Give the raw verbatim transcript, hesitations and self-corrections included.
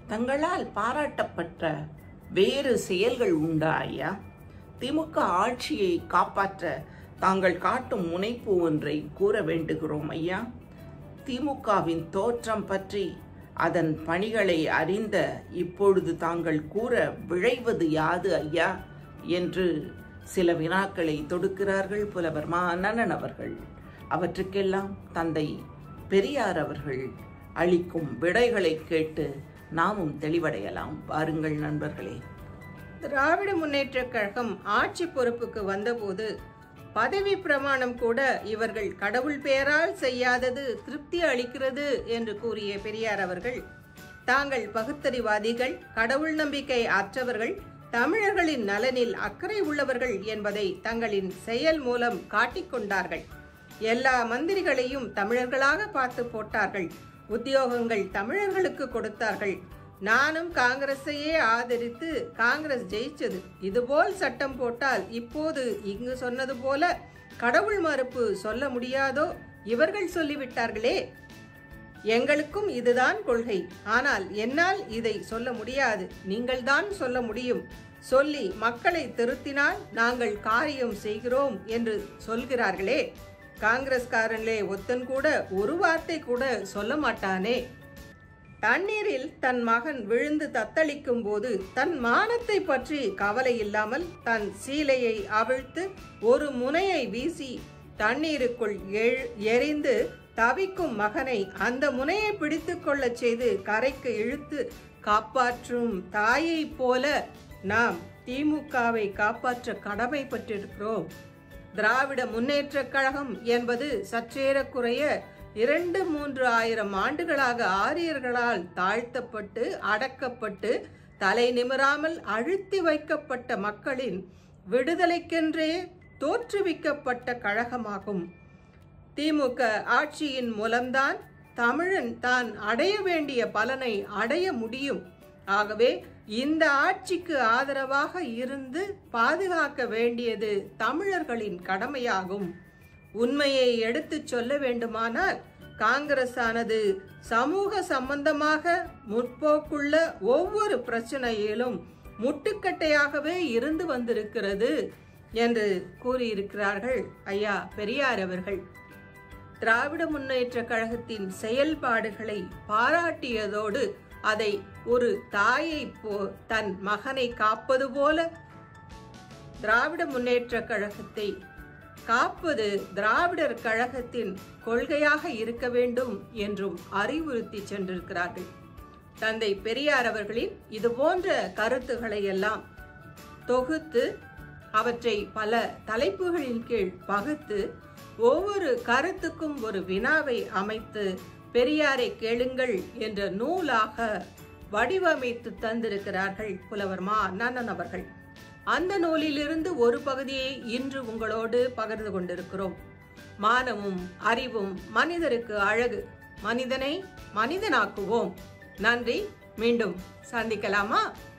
தங்களால் பாராட்டப்பட்ட வேறு செயல்கள் உண்டா ஐயா? திமுக ஆட்சியை காப்பாற்ற தாங்கள் காட்டும் முனைப்பு ஒன்றை கூற வேண்டுகிறோம் ஐயா. திமுகவின் தோற்றம் பற்றி அதன் பணிகளை அறிந்த இப்பொழுது தாங்கள் கூற விழைவது யாது ஐயா என்று சில வினாக்களை தொடுக்கிறார்கள் புலவர் மா அண்ணன் அவர்கள். அவற்றுக்கெல்லாம் தந்தை பெரியார் அவர்கள் அளிக்கும் விடைகளை கேட்டு நாமும் தெளிவடையலாம். வாருங்கள் நண்பர்களே. திராவிட முன்னேற்றக் கழகம் ஆட்சி பொறுப்புக்கு வந்தபோது பதவி பிரமாணம் கூட இவர்கள் கடவுள் பெயரால் செய்யாதது திருப்தி அளிக்கிறது என்று கூறிய பெரியார் அவர்கள், தாங்கள் பகுத்தறிவாதிகள், கடவுள் நம்பிக்கை அற்றவர்கள், தமிழர்களின் நலனில் அக்கறை உள்ளவர்கள் என்பதை தங்களின் செயல் மூலம் காட்டிக்கொண்டார்கள். எல்லா மந்திரிகளையும் தமிழர்களாக பார்த்து போட்டார்கள். உத்தியோகங்கள் தமிழர்களுக்கு கொடுத்தார்கள். நானும் காங்கிரஸையே ஆதரித்து காங்கிரஸ் ஜெயிச்சது. இதுபோல் சட்டம் போட்டால் இப்போது இங்கு சொன்னது போல கடவுள் மறுப்பு சொல்ல முடியாதோ? இவர்கள் சொல்லிவிட்டார்களே. எங்களுக்கும் இதுதான் கொள்கை, ஆனால் என்னால் இதை சொல்ல முடியாது, நீங்கள்தான் சொல்ல முடியும். சொல்லி மக்களை திருத்தினால் நாங்கள் காரியம் செய்கிறோம் என்று சொல்கிறார்களே. காங்கிரஸ்காரங்களே ஒத்தன் கூட ஒரு வார்த்தை கூட சொல்ல மாட்டானே. தண்ணீரில் தன் மகன் விழுந்து தத்தளிக்கும் போது தன் மானத்தை பற்றி கவலை இல்லாமல் தன் சீலையை அவிழ்த்து ஒரு முனையை வீசி தண்ணீருக்குள் எரிந்து தவிக்கும் மகனை அந்த முனையை பிடித்து கொள்ள செய்து கரைக்கு இழுத்து காப்பாற்றும் தாயை போல நாம் திமுகவை காப்பாற்ற கடமைப்பட்டிருக்கிறோம். திராவிட முன்னேற்றக் கழகம் என்பது சற்றேறக்குறைய இரண்டு மூன்று ஆயிரம் ஆண்டுகளாக ஆரியர்களால் தாழ்த்தப்பட்டு அடக்கப்பட்டு தலை நிமிராமல் அழுத்தி வைக்கப்பட்ட மக்களின் விடுதலைக்கென்றே தோற்றுவிக்கப்பட்ட கழகமாகும். திமுக ஆட்சியின் மூலம்தான் தமிழன் தான் அடைய வேண்டிய பலனை அடைய முடியும். ஆகவே இந்த ஆட்சிக்கு ஆதரவாக இருந்து பாதுகாக்க வேண்டியது தமிழர்களின் கடமையாகும். உண்மையை எடுத்து சொல்ல வேண்டுமானால் காங்கிரஸ் ஆனது சமூக சம்பந்தமாக முற்போக்குள்ள ஒவ்வொரு பிரச்சனையிலும் முட்டுக்கட்டையாகவே இருந்து வந்திருக்கிறது என்று கூறியிருக்கிறார்கள் ஐயா பெரியார் அவர்கள். திராவிட முன்னேற்ற கழகத்தின் செயல்பாடுகளை பாராட்டியதோடு அதை ஒரு தாயை போ தன் மகனை காப்பது போல திராவிட முன்னேற்ற கழகத்தை காப்பது திராவிடர் கழகத்தின் கொள்கையாக இருக்க வேண்டும் என்றும் அறிவுறுத்தி சென்றிருக்கிறார்கள். தந்தை பெரியார் அவர்களின் இது போன்ற கருத்துக்களை எல்லாம் தொகுத்து அவற்றை பல தலைப்புகளின் கீழ் பகுத்து ஒவ்வொரு கருத்துக்கும் ஒரு வினாவை அமைத்து பெரியாரை கேளுங்கள் என்ற நூலாக வடிவமைத்து தந்திருக்கிறார்கள் புலவர் மா அண்ணன் அவர்கள். அந்த நூலிலிருந்து ஒரு பகுதியை இன்று உங்களோடு பகிர்ந்து கொண்டிருக்கிறோம். மானமும் அறிவும் மனிதருக்கு அழகு, மனிதனை மனிதனாக்குவோம். நன்றி. மீண்டும் சந்திக்கலாமா?